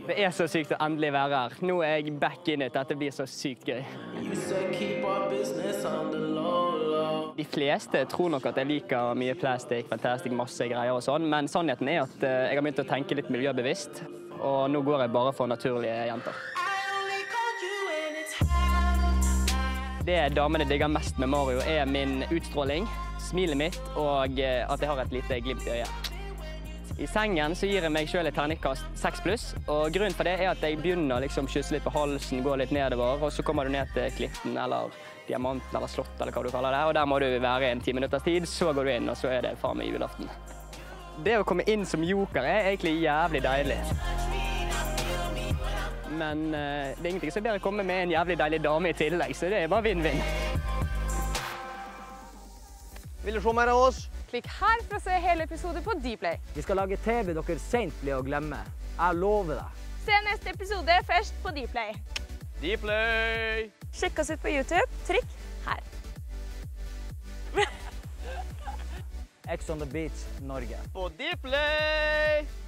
Det er så sykt å endelig være her. Nå er jeg back in it. Dette blir så sykt gøy. De fleste tror nok at jeg liker mye plastikk, fantastisk, masse greier og sånn, men sannheten er at jeg har begynt å tenke litt miljøbevisst, og nå går jeg bare for naturlige jenter. Det damene digger mest med Mario er min utstråling, smilet mitt og at jeg har et lite glimt i øyet. I sengen så gir jeg meg selv et terningkast 6+, og grunnen for det er at jeg begynner liksom kysse litt på halsen, gå litt nedover, og så kommer du ned til klitten eller diamanten eller slott eller hva du kaller det, og der må du være en 10 minutters tid, så går du inn, og så er det faen meg julaften. Det å komme inn som joker er egentlig jævlig deilig. Men det er ingenting som bedre å komme med en jævlig deilig dame i tillegg, så det er bare vinn-vinn. Vil du se mer av oss? Klikk her for å se hele episode på Dplay. Vi skal lage TV dere sent blir å glemme. Jeg lover deg. Se neste episode først på Dplay. Dplay! Sjekk oss ut på YouTube. Trykk her. X on the Beach, Norge. På Dplay!